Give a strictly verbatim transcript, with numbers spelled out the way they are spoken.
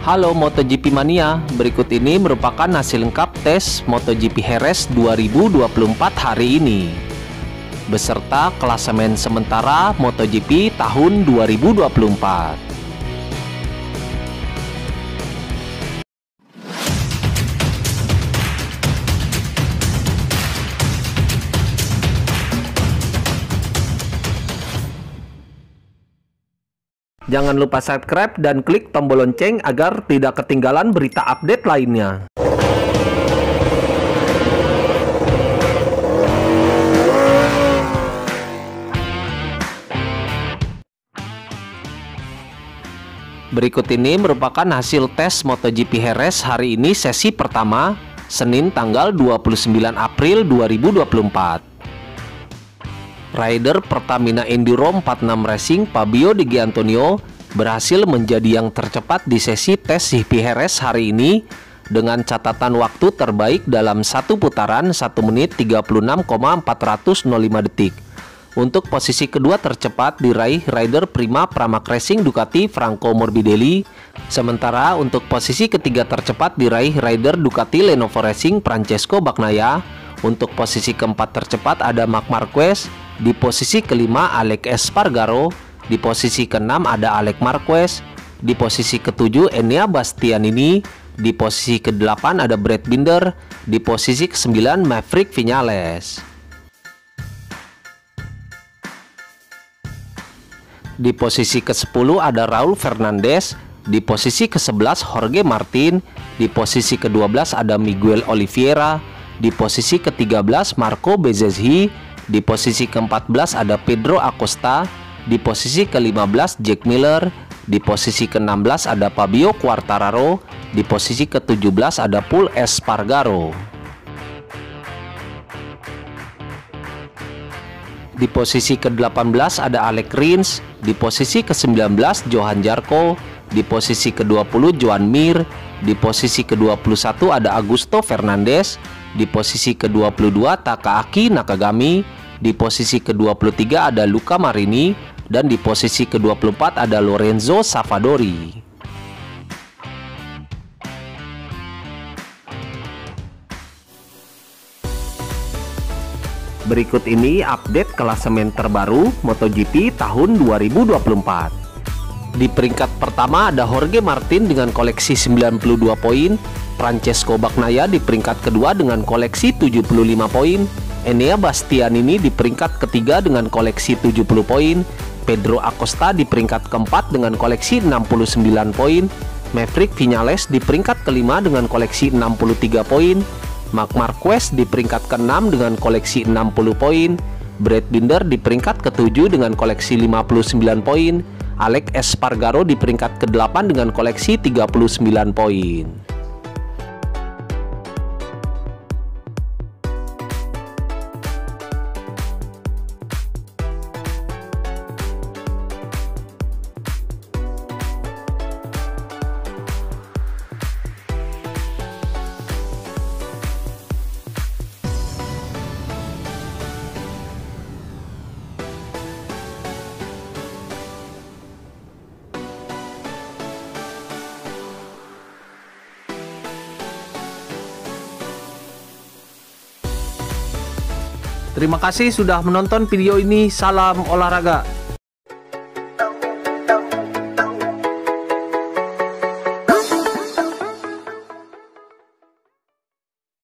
Halo MotoGP Mania, berikut ini merupakan hasil lengkap tes MotoGP Jerez dua ribu dua puluh empat hari ini beserta klasemen sementara MotoGP tahun dua ribu dua puluh empat. Jangan lupa subscribe dan klik tombol lonceng agar tidak ketinggalan berita update lainnya. Berikut ini merupakan hasil tes MotoGP Jerez hari ini sesi pertama, Senin tanggal dua puluh sembilan April dua ribu dua puluh empat. Rider Pertamina Enduro empat puluh enam Racing Fabio Di Giannantonio berhasil menjadi yang tercepat di sesi tes G P Jerez hari ini dengan catatan waktu terbaik dalam satu putaran satu menit tiga puluh enam koma empat nol lima detik. Untuk posisi kedua tercepat diraih rider prima Pramac Racing Ducati Franco Morbidelli, sementara untuk posisi ketiga tercepat diraih rider Ducati Lenovo Racing Francesco Bagnaia. Untuk posisi keempat tercepat ada Marc Marquez, di posisi kelima Alex Espargaro, di posisi keenam ada Alex Marquez, di posisi ketujuh Enea Bastianini, di posisi kedelapan ada Brad Binder, di posisi kesembilan Maverick Viñales. Di posisi kesepuluh ada Raul Fernandez, di posisi kesebelas Jorge Martin, di posisi kedua belas ada Miguel Oliveira, di posisi ketiga belas Marco Bezzecchi, di posisi keempat belas ada Pedro Acosta, di posisi kelima belas Jack Miller, di posisi keenam belas ada Fabio Quartararo, di posisi ketujuh belas ada Pol Espargaro. Di posisi kedelapan belas ada Alex Rins, di posisi kesembilan belas Johan Zarco, di posisi kedua puluh Joan Mir, di posisi kedua puluh satu ada Augusto Fernandez, di posisi kedua puluh dua Takaaki Nakagami, di posisi kedua puluh tiga ada Luca Marini, dan di posisi kedua puluh empat ada Lorenzo Savadori. Berikut ini update klasemen terbaru MotoGP tahun dua ribu dua puluh empat. Di peringkat pertama ada Jorge Martin dengan koleksi sembilan puluh dua poin, Francesco Bagnaia di peringkat kedua dengan koleksi tujuh puluh lima poin, Enea Bastianini di peringkat ketiga dengan koleksi tujuh puluh poin, Pedro Acosta di peringkat keempat dengan koleksi enam puluh sembilan poin, Maverick Viñales di peringkat kelima dengan koleksi enam puluh tiga poin, Marc Marquez di peringkat keenam dengan koleksi enam puluh poin, Brad Binder di peringkat ketujuh dengan koleksi lima puluh sembilan poin, Alex Espargaro di peringkat kedelapan dengan koleksi tiga puluh sembilan poin. Terima kasih sudah menonton video ini. Salam olahraga.